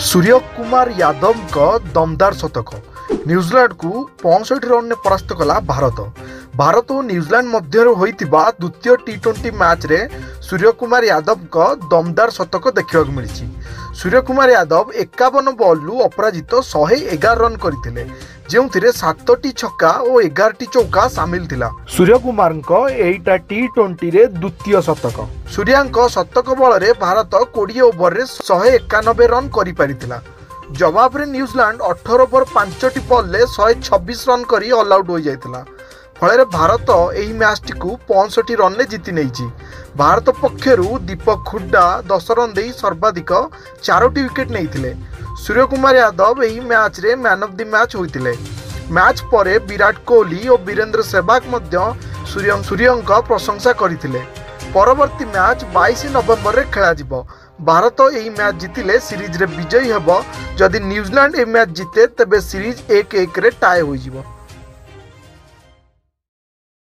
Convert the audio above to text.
सूर्य कुमार यादव का दमदार शतक न्यूजीलैंड को 65 रन में परास्त कला भारत और न्यूजीलैंड मध्य होइतिबा द्वितीय टी20 मैच रे सूर्य कुमार यादव का दमदार शतक देखा मिली। सूर्य कुमार यादव 51 बॉलू अपराजित 111 रन करथिले, जो 7टी छक्का और 11टी चौका सामिल थिला। सूर्य कुमार एटा टी20 रे द्वितीय शतक। सूर्या शतक बल रे भारत 20 ओवर रे 191 रन करि पारिथिला। जवाब रे न्यूजीलैंड 18 ओवर 5टी बॉल ले 126 रन करी ऑल आउट हो जाइथिला। फल भारत यही मैच टी 65 रन ले जीति नहीं। भारत पक्षरु दीपक हुड्डा 10 रन दे सर्वाधिक 4टी विकेट नहीं। सूर्य कुमार यादव यही मैच रे मैन ऑफ द मैच होइतिले। मैच परे विराट कोहली और वीरेंद्र सहवाग मध्य सूर्यंका प्रशंसा करथिले। परवर्ती मैच 22 नवेम्बर रे खेला जिवो। भारत यही मैच जीतिले सीरीज रे विजयी हेबो। जदि न्यूजीलैंड ए मैच जीते तेबे सीरीज 1-1 रे टाई होई जिवो।